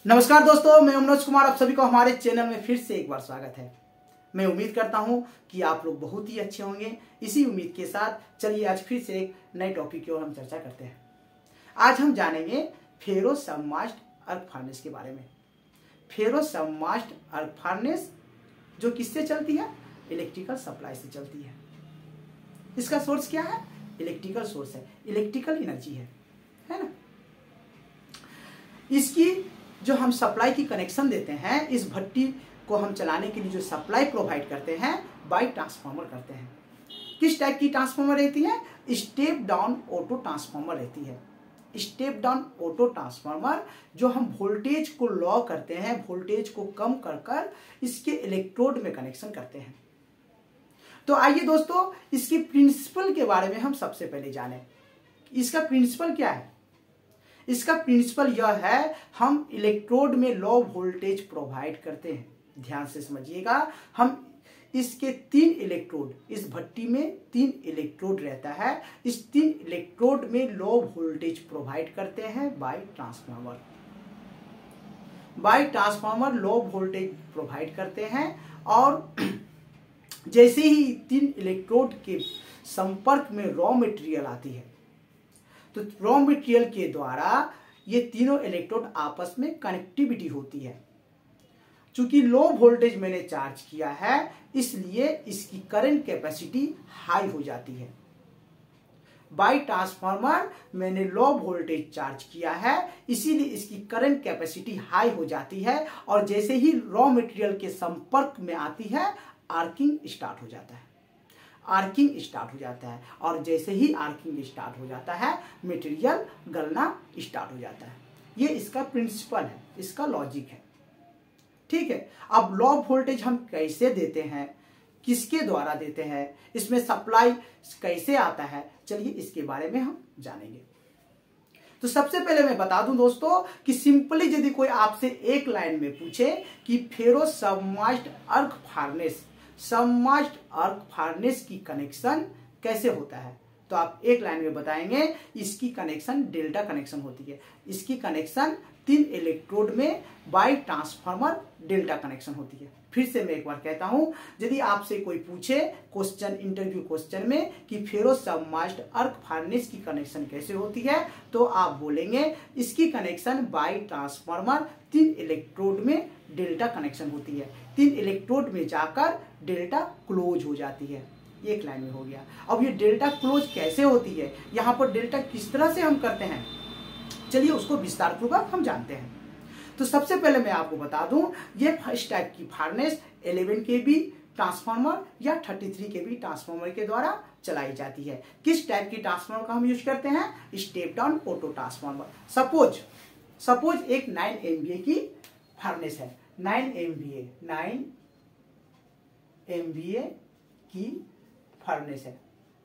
नमस्कार दोस्तों, मैं मनोज कुमार, आप सभी को हमारे चैनल में फिर से एक बार स्वागत है। मैं उम्मीद करता हूं कि आप लोग बहुत ही अच्छे होंगे। इसी उम्मीद के साथ चलिए आज फिर से एक नए टॉपिक की ओर हम चर्चा करते हैं। आज हम जानेंगे फेरो सबमर्ज्ड अर्क फार्नेस के बारे में। फेरो सबमर्ज्ड अर्क फार्नेस जो किससे चलती है? इलेक्ट्रिकल सप्लाई से चलती है। इसका सोर्स क्या है? इलेक्ट्रिकल सोर्स है, इलेक्ट्रिकल एनर्जी है ना। इसकी जो हम सप्लाई की कनेक्शन देते हैं, इस भट्टी को हम चलाने के लिए जो सप्लाई प्रोवाइड करते हैं बाय ट्रांसफार्मर करते हैं। किस टाइप की ट्रांसफार्मर रहती है? स्टेप डाउन ऑटो ट्रांसफार्मर रहती है। स्टेप डाउन ऑटो ट्रांसफार्मर जो हम वोल्टेज को लो करते हैं, वोल्टेज को कम कर कर इसके इलेक्ट्रोड में कनेक्शन करते हैं। तो आइए दोस्तों, इसकी प्रिंसिपल के बारे में हम सबसे पहले जानें। इसका प्रिंसिपल क्या है? इसका प्रिंसिपल यह है, हम इलेक्ट्रोड में लो वोल्टेज प्रोवाइड करते हैं। ध्यान से समझिएगा, हम इसके 3 इलेक्ट्रोड, इस भट्टी में 3 इलेक्ट्रोड रहता है। इस 3 इलेक्ट्रोड में लो वोल्टेज प्रोवाइड करते हैं by transformer. By transformer low voltage provide करते हैं और जैसे ही 3 इलेक्ट्रोड के संपर्क में रॉ मटेरियल आती है, तो रॉ मटेरियल के द्वारा ये तीनों इलेक्ट्रोड आपस में कनेक्टिविटी होती है। चूंकि लो वोल्टेज मैंने चार्ज किया है, इसलिए इसकी करंट कैपेसिटी हाई हो जाती है। बाय ट्रांसफार्मर मैंने लो वोल्टेज चार्ज किया है, इसीलिए इसकी करंट कैपेसिटी हाई हो जाती है और जैसे ही रॉ मटेरियल के संपर्क में आती है, आर्किंग स्टार्ट हो जाता है। आर्किंग स्टार्ट हो जाता है और जैसे ही आर्किंग स्टार्ट हो जाता है, मटेरियल गलना स्टार्ट हो जाता है। ये इसका प्रिंसिपल है, इसका लॉजिक है। ठीक है। अब लो वोल्टेज हम कैसे देते हैं, किसके द्वारा देते हैं, इसमें सप्लाई कैसे आता है, चलिए इसके बारे में हम जानेंगे। तो सबसे पहले मैं बता दूं दोस्तों कि सिंपली यदि कोई आपसे एक लाइन में पूछे कि ferro submerged arc furnace, submerged arc furnace की कनेक्शन कैसे होता है, तो आप एक लाइन में बताएंगे इसकी कनेक्शन डेल्टा कनेक्शन होती है। इसकी कनेक्शन 3 इलेक्ट्रोड में बाय ट्रांसफार्मर डेल्टा कनेक्शन होती है। फिर से मैं एक बार कहता हूं, यदि आपसे कोई पूछे क्वेश्चन, इंटरव्यू क्वेश्चन में कि फेरो सबमर्ज्ड अर्क फार्नेस की कनेक्शन कैसे होती है, तो आप बोलेंगे इसकी कनेक्शन बाय ट्रांसफार्मर 3 इलेक्ट्रोड में डेल्टा कनेक्शन होती है। 3 इलेक्ट्रोड में जाकर डेल्टा क्लोज हो जाती है। एक लाइन में हो गया। अब ये डेल्टा क्लोज कैसे होती है, यहां पर डेल्टा किस तरह से हम करते हैं, चलिए उसको विस्तार पूर्वक हम जानते हैं। तो सबसे पहले मैं आपको बता दूं, ये फर्स्ट टाइप की फार्नेस 11 kV ट्रांसफार्मर या 33 kV ट्रांसफार्मर के द्वारा चलाई जाती है। किस टाइप की ट्रांसफार्मर का हम यूज करते हैं? Step down auto transformer. Suppose एक 9 MVA की फार्नेस है। 9 MVA की फार्नेस है।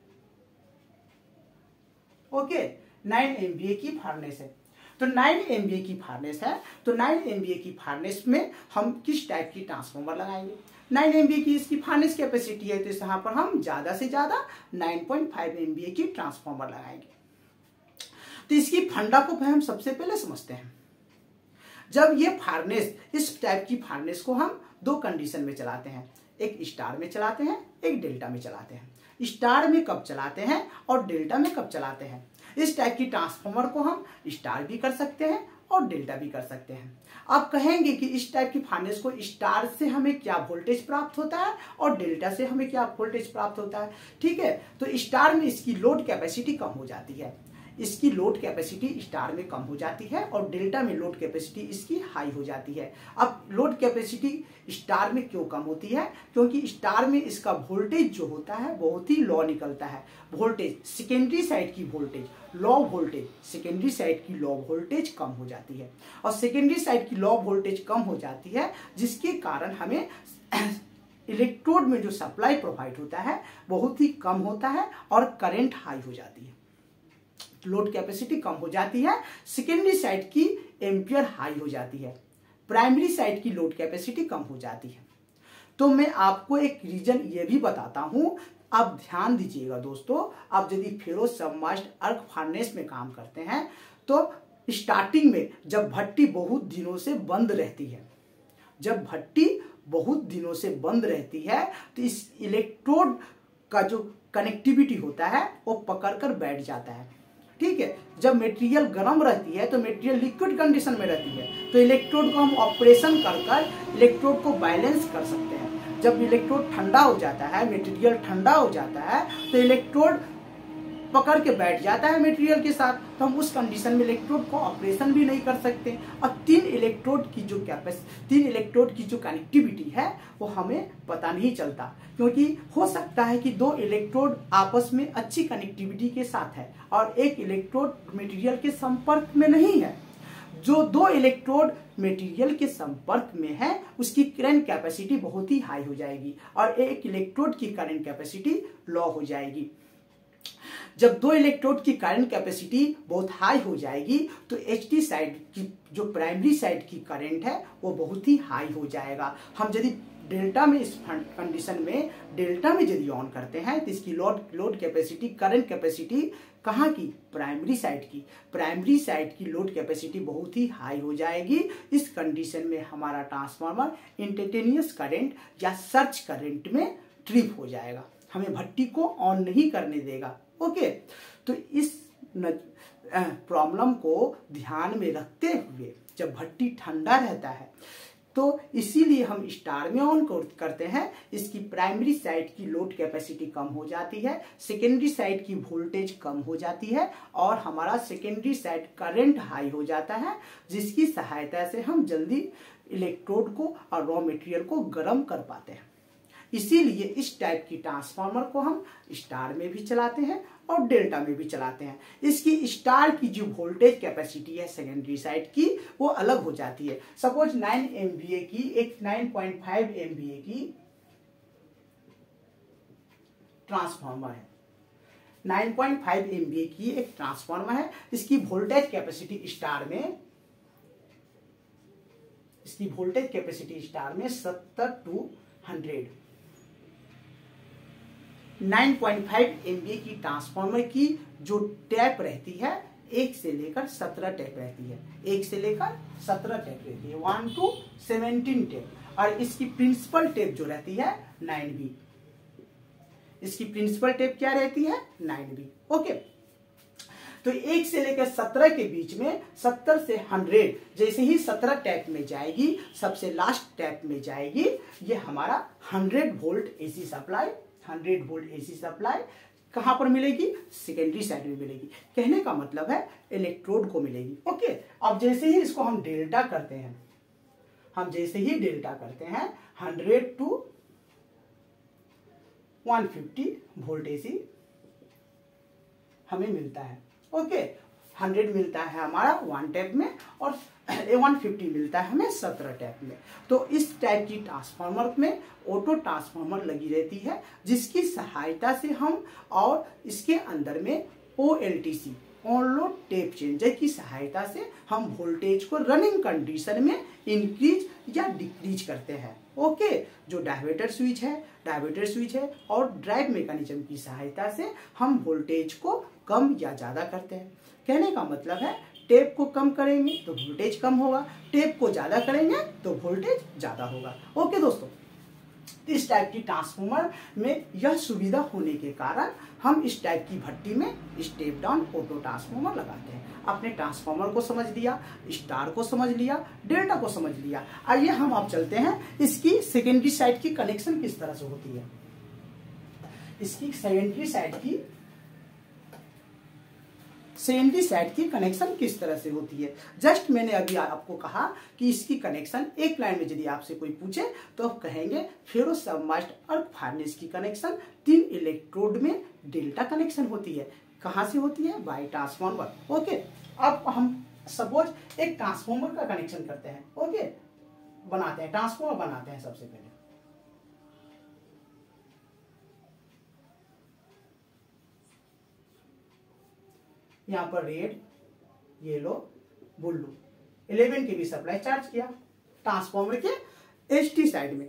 ओके, 9 MVA की फार्नेस है। तो 9 MVA की फार्नेस है, तो 9 MVA की फार्नेस में हम किस टाइप की ट्रांसफार्मर लगाएंगे? 9 MVA की इसकी फार्नेस कैपेसिटी है, तो यहाँ पर हम ज्यादा से ज्यादा 9.5 MVA की ट्रांसफार्मर लगाएंगे। तो इसकी फंडा को हम सबसे पहले समझते हैं। जब ये फार्नेस, इस टाइप की फार्नेस को हम 2 कंडीशन में चलाते हैं, एक स्टार में चलाते हैं, एक डेल्टा में चलाते हैं। स्टार में कब चलाते हैं और डेल्टा में कब चलाते हैं? इस टाइप की ट्रांसफार्मर को हम स्टार भी कर सकते हैं और डेल्टा भी कर सकते हैं। आप कहेंगे कि इस टाइप की फार्नेस को स्टार से हमें क्या वोल्टेज प्राप्त होता है और डेल्टा से हमें क्या वोल्टेज प्राप्त होता है? ठीक है, तो स्टार में इसकी लोड कैपेसिटी कम हो जाती है, इसकी लोड कैपेसिटी स्टार में कम हो जाती है और डेल्टा में लोड कैपेसिटी इसकी हाई हो जाती है। अब लोड कैपेसिटी स्टार में क्यों कम होती है? क्योंकि स्टार में इसका वोल्टेज जो होता है बहुत ही लो निकलता है। वोल्टेज सेकेंडरी साइड की voltage low voltage, secondary side की लो वोल्टेज कम हो जाती है और सेकेंडरी साइड की लो वोल्टेज कम हो जाती है, जिसके कारण हमें इलेक्ट्रोड में जो सप्लाई प्रोवाइड होता है बहुत ही कम होता है और करंट हाई हो जाती है। लोड कैपेसिटी कम हो जाती है, सेकेंडरी साइड की एम्पियर हाई हो जाती है, प्राइमरी साइड की लोड कैपेसिटी कम हो जाती है। तो मैं आपको एक रीजन ये भी बताता हूं, आप ध्यान दीजिएगा दोस्तों। आप यदि फेरो सबमर्ज्ड अर्क फार्नेस में काम करते हैं तो स्टार्टिंग में जब भट्टी बहुत दिनों से बंद रहती है, जब भट्टी बहुत दिनों से बंद रहती है तो इस इलेक्ट्रोड का जो कनेक्टिविटी होता है वो पकड़कर बैठ जाता है। ठीक है, जब मटेरियल गर्म रहती है तो मटेरियल लिक्विड कंडीशन में रहती है, तो इलेक्ट्रोड को हम ऑपरेशन कर इलेक्ट्रोड को बैलेंस कर सकते हैं। जब इलेक्ट्रोड ठंडा हो जाता है, मटेरियल ठंडा हो जाता है, तो इलेक्ट्रोड पकड़ के बैठ जाता है मटेरियल के साथ, तो हम उस कंडीशन में इलेक्ट्रोड को ऑपरेशन भी नहीं कर सकते। और तीन इलेक्ट्रोड की जो कनेक्टिविटी है वो हमें पता नहीं चलता, क्योंकि हो सकता है कि दो इलेक्ट्रोड आपस में अच्छी कनेक्टिविटी के साथ है और एक इलेक्ट्रोड मटेरियल के संपर्क में नहीं है। जो दो इलेक्ट्रोड मटेरियल के संपर्क में है उसकी करंट कैपेसिटी बहुत ही हाई हो जाएगी और एक इलेक्ट्रोड की करंट कैपेसिटी लो हो जाएगी। जब दो इलेक्ट्रोड की करंट कैपेसिटी बहुत हाई हो जाएगी तो एचटी साइड की जो प्राइमरी साइड की करंट है वो बहुत ही हाई हो जाएगा। हम यदि डेल्टा में, इस कंडीशन में डेल्टा में यदि ऑन करते हैं तो इसकी लोड कैपेसिटी, करंट कैपेसिटी कहाँ की, प्राइमरी साइड की लोड कैपेसिटी बहुत ही हाई हो जाएगी। इस कंडीशन में हमारा ट्रांसफार्मर इंस्टेंटेनियस करंट या सर्ज करंट में ट्रिप हो जाएगा, हमें भट्टी को ऑन नहीं करने देगा। ओके, तो इस प्रॉब्लम को ध्यान में रखते हुए जब भट्टी ठंडा रहता है तो इसीलिए हम स्टार में ऑन करते हैं। इसकी प्राइमरी साइड की लोड कैपेसिटी कम हो जाती है, सेकेंडरी साइड की वोल्टेज कम हो जाती है और हमारा सेकेंडरी साइड करंट हाई हो जाता है, जिसकी सहायता से हम जल्दी इलेक्ट्रोड को और रॉ मटेरियल को गर्म कर पाते हैं। इसीलिए इस टाइप की ट्रांसफार्मर को हम स्टार में भी चलाते हैं और डेल्टा में भी चलाते हैं। इसकी स्टार की जो वोल्टेज कैपेसिटी है सेकेंडरी साइड की वो अलग हो जाती है। सपोज 9 MVA की एक 9.5 MVA की ट्रांसफार्मर है, 9.5 MVA की एक ट्रांसफार्मर है। इसकी वोल्टेज कैपेसिटी स्टार में 70 to 100। 9.5 MVA की ट्रांसफार्मर की जो टैप रहती है 1 से लेकर 17 टैप रहती है, 1 से लेकर 17 टैप रहती है, 1 to 17 टैप। और इसकी प्रिंसिपल टैप जो रहती है 9B, इसकी प्रिंसिपल टैप क्या रहती है 9B। ओके, तो 1 से लेकर 17 के बीच में 70 से 100, जैसे ही 17 टैप में जाएगी, सबसे लास्ट टैप में जाएगी, ये हमारा 100 volt AC supply, 100 volt AC supply कहां पर मिलेगी, सेकेंडरी साइड में मिलेगी। कहने का मतलब है इलेक्ट्रोड को मिलेगी। ओके, अब जैसे ही इसको हम डेल्टा करते हैं, 100 to 150 वोल्ट एसी हमें मिलता है। ओके, 100 मिलता है हमारा 1 टैप में और 150 मिलता है हमें 17 टैप में। तो इस टाइप की ट्रांसफार्मर में ऑटो ट्रांसफार्मर लगी रहती है, जिसकी सहायता से हम और इसके अंदर में OLTC, on load tap changer की सहायता से हम वोल्टेज को रनिंग कंडीशन में इंक्रीज या डिक्रीज करते हैं। ओके, जो डायवर्टर स्विच है और ड्राइव मैकेनिज्म की सहायता से हम वोल्टेज को कम या ज्यादा करते हैं। कहने का मतलब है टेप को कम करेंगे तो वोल्टेज कम होगा, टेप को ज्यादा करेंगे तो वोल्टेज ज्यादा होगा। ओके दोस्तों, इस टाइप की ट्रांसफार्मर में यह सुविधा होने के कारण हम इस टाइप की भट्टी में स्टेप डाउन ऑटो ट्रांसफार्मर लगाते हैं। आपने ट्रांसफार्मर को समझ लिया, स्टार को समझ लिया, डेल्टा को समझ लिया। आइए हम अब चलते हैं इसकी सेकेंडरी साइड की कनेक्शन किस तरह से होती है। इसकी सेकेंडरी साइड की कनेक्शन किस तरह से होती है। जस्ट मैंने अभी आपको कहा कि इसकी कनेक्शन एक लाइन में यदि आपसे कोई पूछे तो आप कहेंगे फेरो सबमर्ज्ड अर्थ फार्नेस की कनेक्शन 3 इलेक्ट्रोड में डेल्टा कनेक्शन होती है। कहां से होती है, बाय ट्रांसफार्मर। ओके, अब हम सपोज एक ट्रांसफार्मर का कनेक्शन करते हैं। ओके, बनाते हैं, ट्रांसफार्मर बनाते हैं। सबसे पहले यहाँ पर रेड, येलो, ब्लू 11 के भी सप्लाई चार्ज किया ट्रांसफार्मर के एचटी साइड में,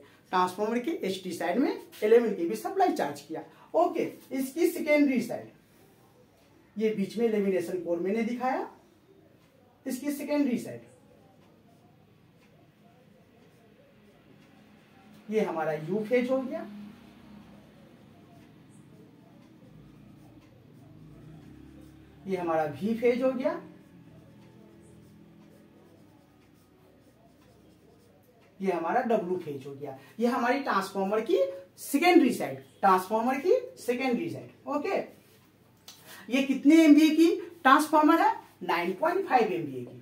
11 के भी सप्लाई चार्ज किया। ओके, इसकी सेकेंडरी साइड, ये बीच में लेमिनेशन कोर मैंने दिखाया, इसकी सेकेंडरी साइड, ये हमारा यू फेज हो गया, ये हमारा वी फेज हो गया, ये हमारा डब्ल्यू फेज हो गया। ये हमारी ट्रांसफॉर्मर की सेकेंडरी साइड, ट्रांसफॉर्मर की सेकेंडरी साइड। ओके, ये कितने एमवीए की ट्रांसफॉर्मर है? 9.5 एमवीए की।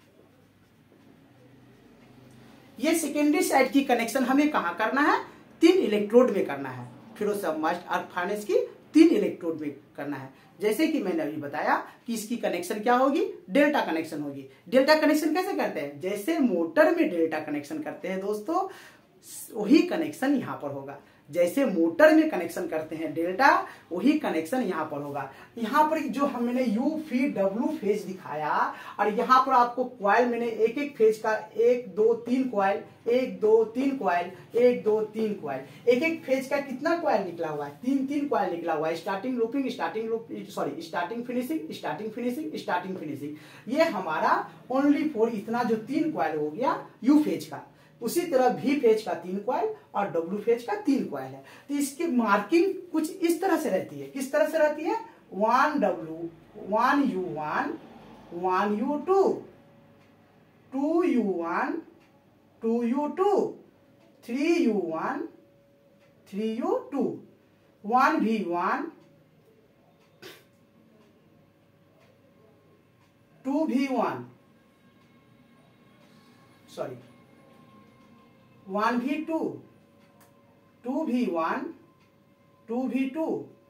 ये सेकेंडरी साइड की कनेक्शन हमें कहां करना है? 3 इलेक्ट्रोड में करना है। फिर सबमर्ज्ड अर्थ फर्नेस की 3 इलेक्ट्रोड में करना है। जैसे कि मैंने अभी बताया कि इसकी कनेक्शन क्या होगी? डेल्टा कनेक्शन होगी। डेल्टा कनेक्शन कैसे करते हैं? जैसे मोटर में डेल्टा कनेक्शन करते हैं दोस्तों, वही कनेक्शन यहां पर होगा। जैसे मोटर में कनेक्शन करते हैं डेल्टा, वही कनेक्शन यहां पर होगा। यहां पर जो हमने यू फी डब्ल्यू फेज दिखाया, और यहां पर आपको क्वाइल मैंने एक एक फेज का 1 2 3 क्वाइल, 1 2 3 क्वाइल, 1 2 3 क्वाइल, एक एक फेज का कितना क्वाइल निकला हुआ है? 3 क्वाइल निकला हुआ है। Starting looping, starting finishing, starting finishing, starting finishing. ये हमारा ओनली फॉर इतना जो 3 क्वाइल हो गया यू फेज का। उसी तरह भी फेज का 3 क्वाइल और डब्ल्यू फेज का 3 क्वाइल है। तो इसकी मार्किंग कुछ इस तरह से रहती है। किस तरह से रहती है? 1W 1U1 1U2 2U1 2U2 3U1 3U2 1V1 2V1 sorry 1V2 2V1 2V2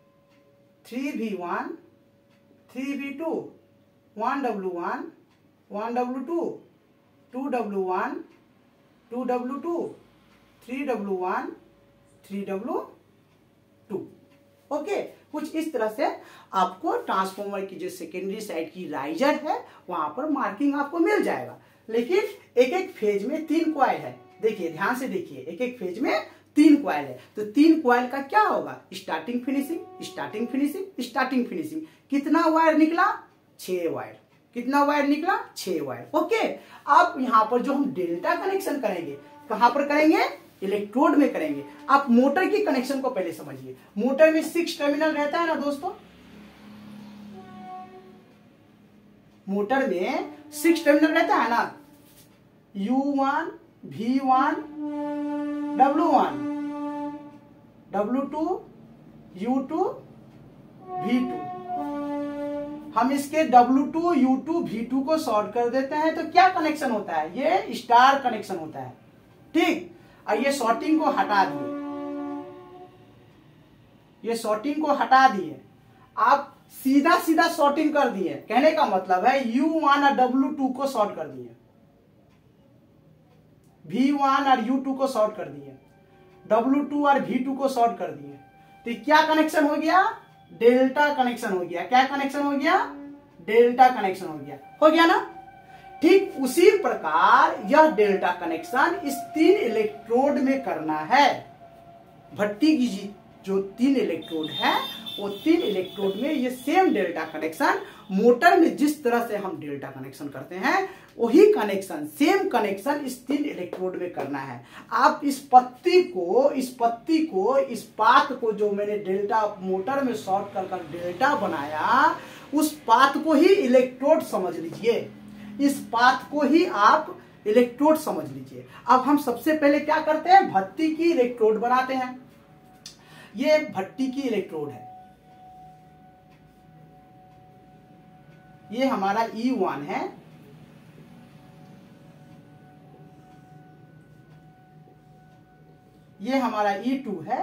3V1 3V2 1W1 1W2 2W1 2W2 3W1 3W2। Okay, कुछ इस तरह से आपको ट्रांसफॉर्मर की जो सेकेंडरी साइड की राइजर है वहां पर मार्किंग आपको मिल जाएगा। लेकिन एक एक फेज में 3 क्वाइल है। देखिए, ध्यान से देखिए, एक एक फेज में 3 क्वाइल है। तो 3 क्वाइल का क्या होगा? Starting finishing, starting finishing, starting finishing. कितना वायर निकला? 6 वायर। कितना वायर निकला? 6 वायर। ओके, अब यहां पर जो हम डेल्टा कनेक्शन करेंगे, कहां पर करेंगे? इलेक्ट्रोड में करेंगे। आप मोटर की कनेक्शन को पहले समझिए। मोटर में 6 टर्मिनल रहता है ना दोस्तों, मोटर में 6 टर्मिनल रहता है ना। U1 V1 W1 W2 U2 V2। हम इसके W2 U2 V2 को शॉर्ट कर देते हैं तो क्या कनेक्शन होता है? ये स्टार कनेक्शन होता है। ठीक, और ये शॉर्टिंग को हटा दिए, ये शॉर्टिंग को हटा दिए, आप सीधा सीधा शॉर्टिंग कर दिए। कहने का मतलब है U1 और W2 को शॉर्ट कर दिए, V1 और U2 को शॉर्ट कर दिए, W2 और V2 को शॉर्ट कर दिए। तो क्या कनेक्शन हो गया? डेल्टा कनेक्शन हो गया। क्या कनेक्शन हो गया? डेल्टा कनेक्शन हो गया। हो गया ना? ठीक उसी प्रकार यह डेल्टा कनेक्शन इस 3 इलेक्ट्रोड में करना है। भट्टी की जो 3 इलेक्ट्रोड है, वो 3 इलेक्ट्रोड में ये सेम डेल्टा कनेक्शन, मोटर में जिस तरह से हम डेल्टा कनेक्शन करते हैं वही कनेक्शन, सेम कनेक्शन इस 3 इलेक्ट्रोड में करना है। आप इस पत्ती को, इस पाथ को जो मैंने डेल्टा मोटर में शॉर्ट कर डेल्टा बनाया, उस पाथ को ही इलेक्ट्रोड समझ लीजिए। इस पाथ को ही आप इलेक्ट्रोड समझ लीजिए। अब हम सबसे पहले क्या करते हैं? भट्टी की इलेक्ट्रोड बनाते हैं। ये भट्टी की इलेक्ट्रोड है, ये हमारा E1 है, ये हमारा E2 है,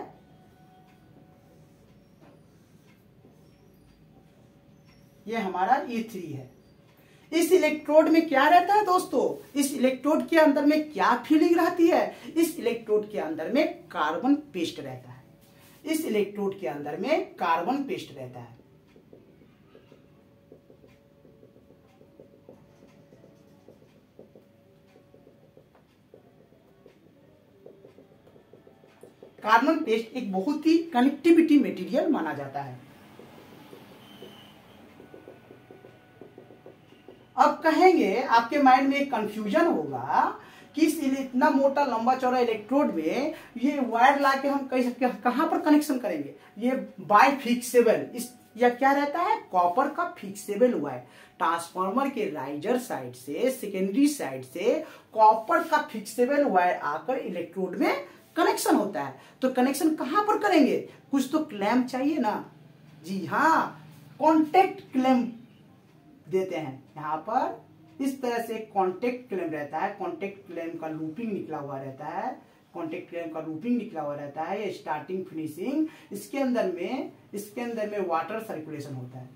ये हमारा E3 है। इस इलेक्ट्रोड में क्या रहता है दोस्तों? इस इलेक्ट्रोड के अंदर में क्या फीलिंग रहती है? इस इलेक्ट्रोड के अंदर में कार्बन पेस्ट रहता है। इस इलेक्ट्रोड के अंदर में कार्बन पेस्ट रहता है। कार्बन पेस्ट एक बहुत ही कनेक्टिविटी मटेरियल माना जाता है। अब कहेंगे देखिए आपके माइंड में एक कंफ्यूजन होगा कि इतना मोटा लंबा चौड़ा इलेक्ट्रोड में ये वायर लाके हम कहां पर कनेक्शन करेंगे। ये बाय फिक्सेबल या क्या रहता है, कॉपर का फिक्सेबल वायर। ट्रांसफार्मर के राइजर साइड से सेकेंडरी साइड से कॉपर का फिक्सेबल वायर आकर इलेक्ट्रोड में कनेक्शन होता है। तो कनेक्शन कहां पर करेंगे, कुछ तो क्लैंप चाहिए ना। जी हाँ, कॉन्टेक्ट क्लैंप देते हैं यहाँ पर। इस तरह से कॉन्टेक्ट क्लैंप रहता है, कॉन्टेक्ट क्लैंप का लूपिंग निकला हुआ रहता है, कॉन्टेक्ट क्लैंप का लूपिंग निकला हुआ रहता है। ये स्टार्टिंग फिनिशिंग, इसके अंदर में वाटर सर्कुलेशन होता है,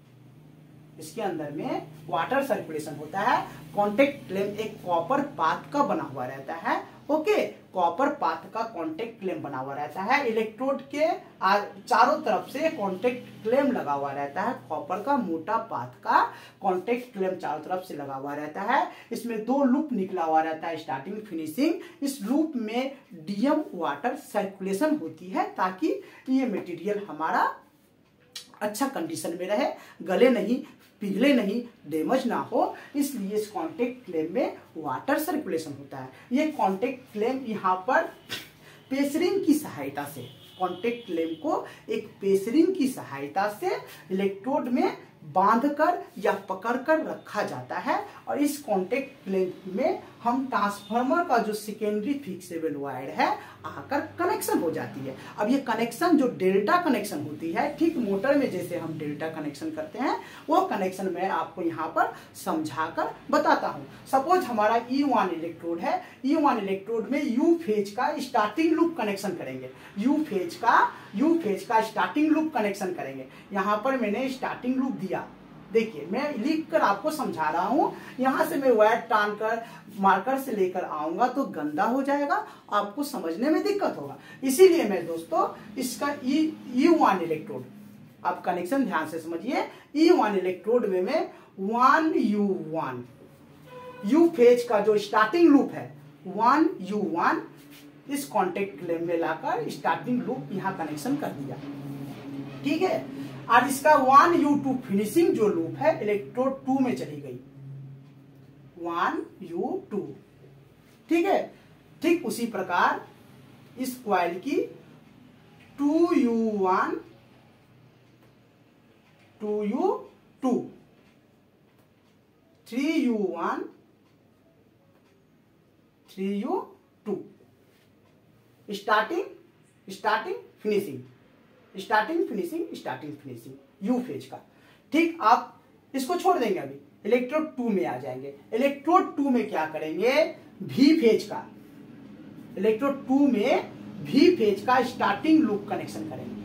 इसके अंदर में वाटर सर्कुलेशन होता है। कॉन्टेक्ट क्लैंप एक कॉपर पाथ का बना हुआ रहता है। ओके, कॉपर पाथ का कॉन्टेक्ट क्लैंप बना हुआ रहता है। इलेक्ट्रोड के चारों तरफ से कॉन्टेक्ट क्लैंप लगा हुआ रहता है। कॉपर का मोटा पाथ का कॉन्टेक्ट क्लैंप चारों तरफ से लगा हुआ रहता है। इसमें 2 लूप निकला हुआ रहता है, स्टार्टिंग फिनिशिंग। इस लूप में डीएम वाटर सर्कुलेशन होती है ताकि ये मटेरियल हमारा अच्छा कंडीशन में रहे, गले नहीं, पिघले नहीं, डैमेज ना हो, इसलिए इस कॉन्टेक्ट क्लैंप में वाटर सर्कुलेशन होता है। ये कॉन्टेक्ट क्लैंप यहाँ पर पेसरिंग की सहायता से, कॉन्टेक्ट क्लैंप को एक पेसरिंग की सहायता से इलेक्ट्रोड में बांधकर या पकड़कर रखा जाता है। और इस कॉन्टेक्ट क्लैंप में हम ट्रांसफार्मर का जो सेकेंडरी फिक्सेबल वायर है आकर कनेक्शन हो जाती है। अब ये कनेक्शन जो डेल्टा कनेक्शन होती है, ठीक मोटर में जैसे हम डेल्टा कनेक्शन करते हैं, वो कनेक्शन मैं आपको यहाँ पर समझाकर बताता हूँ। सपोज हमारा E1 इलेक्ट्रोड है, E1 इलेक्ट्रोड में U फेज का स्टार्टिंग लूप कनेक्शन करेंगे, U फेज का स्टार्टिंग लूप कनेक्शन करेंगे। यहाँ पर मैंने स्टार्टिंग लूप दिया, देखिए मैं लिख कर आपको समझा रहा हूं। यहां से मैं वायर टान कर मार्कर से लेकर आऊंगा तो गंदा हो जाएगा, आपको समझने में दिक्कत होगा। इसीलिए मैं दोस्तों इसका E1 इलेक्ट्रोड, आप कनेक्शन ध्यान से समझिए। E1 इलेक्ट्रोड में मैं 1U1 U फेज का जो स्टार्टिंग लूप है 1U1 इस कॉन्टेक्ट क्लैंप में लाकर स्टार्टिंग लूप यहां कनेक्शन कर दिया, ठीक है। और इसका 1U2 फिनिशिंग जो लूप है इलेक्ट्रोड 2 में चली गई, 1U2, ठीक है। ठीक उसी प्रकार इस कॉइल की 2U1 2U2 3U1 3U2 starting finishing you phase का। ठीक, आप इसको छोड़ देंगे, अभी इलेक्ट्रोड 2 में आ जाएंगे। इलेक्ट्रोड 2 में क्या करेंगे, V फेज का, इलेक्ट्रोड 2 में V फेज का स्टार्टिंग लूप कनेक्शन करेंगे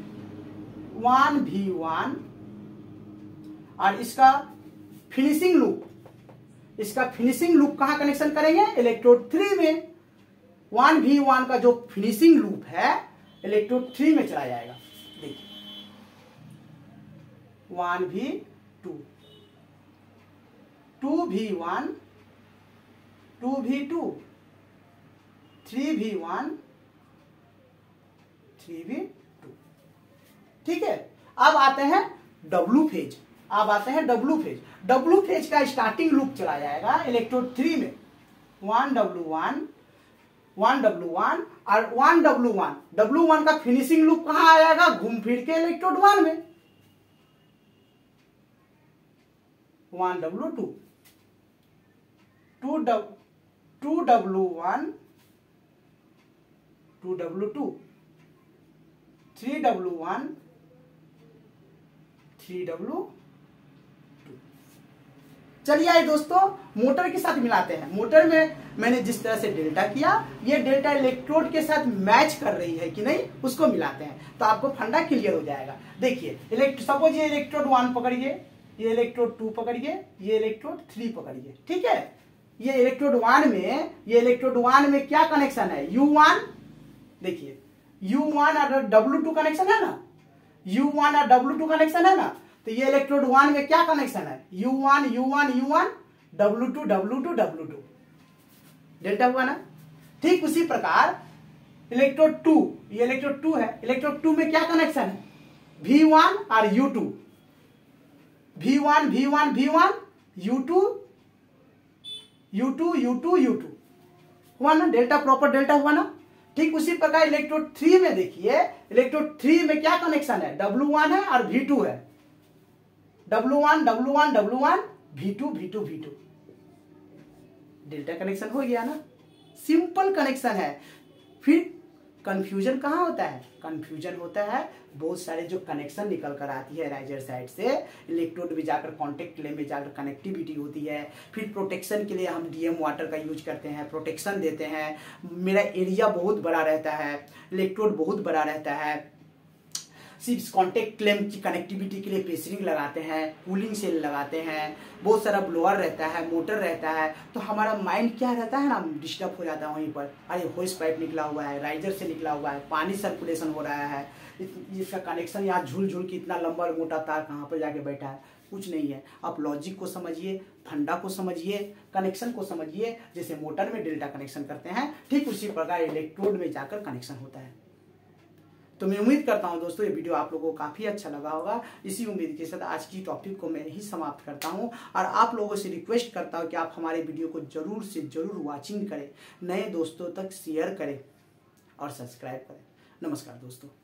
1V1 और इसका फिनिशिंग लूप कहां कनेक्शन करेंगे, इलेक्ट्रोड 3 में। 1V1 का जो फिनिशिंग लूप है इलेक्ट्रोड 3 में चला जाएगा। देखिए 1V2 2V1 2V2 3V1 3V2, ठीक है। अब आते हैं W फेज, W फेज का स्टार्टिंग लूप चला जाएगा इलेक्ट्रोड 3 में 1W1 और 1W1 का फिनिशिंग लूप कहां आएगा, घूम फिर के इलेक्ट्रोड 1 में 1W2 2W1 2W2 3W1 3W2। चलिए आइए दोस्तों मोटर के साथ मिलाते हैं। मोटर में मैंने जिस तरह से डेल्टा किया, ये डेल्टा इलेक्ट्रोड के साथ मैच कर रही है कि नहीं उसको मिलाते हैं, तो आपको फंडा क्लियर हो जाएगा। देखिए सपोज ये इलेक्ट्रोड 1 पकड़िए, ये इलेक्ट्रोड 2 पकड़िए, ये इलेक्ट्रोड 3 पकड़िए, ठीक है। ये इलेक्ट्रोड 1 में क्या कनेक्शन है, U1, देखिए U1 और W2 कनेक्शन है ना, U1 और W2 कनेक्शन है ना, तो ये इलेक्ट्रोड 1 में क्या कनेक्शन है, U1 W2 डेल्टा हुआ ना। ठीक उसी प्रकार इलेक्ट्रोड 2, ये इलेक्ट्रोड 2 है, इलेक्ट्रोड 2 में क्या कनेक्शन है, V1 और U2, V1 U2 U2 U2 U2 हुआ ना, डेल्टा प्रॉपर डेल्टा हुआ ना। ठीक उसी प्रकार इलेक्ट्रोड 3 में देखिए, इलेक्ट्रोड 3 में क्या कनेक्शन है, W1 है और V2 है, W1 W1 W1 V2 V2 V2, delta connection हो गया ना, सिंपल कनेक्शन है। फिर कंफ्यूजन कहाँ होता है, कंफ्यूजन होता है बहुत सारे जो कनेक्शन निकल कर आती है राइजर साइड से, इलेक्ट्रोड में जाकर कॉन्टेक्ट क्लेम में जाकर कनेक्टिविटी होती है। फिर प्रोटेक्शन के लिए हम डीएम वाटर का यूज करते हैं, प्रोटेक्शन देते हैं। मेरा एरिया बहुत बड़ा रहता है, इलेक्ट्रोड बहुत बड़ा रहता है, सिर्फ कॉन्टेक्ट क्लेम की कनेक्टिविटी के लिए प्रेशरिंग लगाते हैं, कूलिंग सेल लगाते हैं, बहुत सारा ब्लोअर रहता है, मोटर रहता है। तो हमारा माइंड क्या रहता है ना, डिस्टर्ब हो जाता है वहीं पर, अरे होस पाइप निकला हुआ है, राइजर से निकला हुआ है, पानी सर्कुलेशन हो रहा है, इसका कनेक्शन यहाँ झूल झूल के इतना लंबा और मोटा तार कहाँ पर जाके बैठा है, कुछ नहीं है। आप लॉजिक को समझिए, फंडा को समझिए, कनेक्शन को समझिए। जैसे मोटर में डेल्टा कनेक्शन करते हैं, ठीक उसी प्रकार इलेक्ट्रोड में जाकर कनेक्शन होता है। तो मैं उम्मीद करता हूं दोस्तों ये वीडियो आप लोगों को काफी अच्छा लगा होगा। इसी उम्मीद के साथ आज की टॉपिक को मैं ही समाप्त करता हूं और आप लोगों से रिक्वेस्ट करता हूं कि आप हमारे वीडियो को जरूर से जरूर वॉचिंग करें, नए दोस्तों तक शेयर करें और सब्सक्राइब करें। नमस्कार दोस्तों।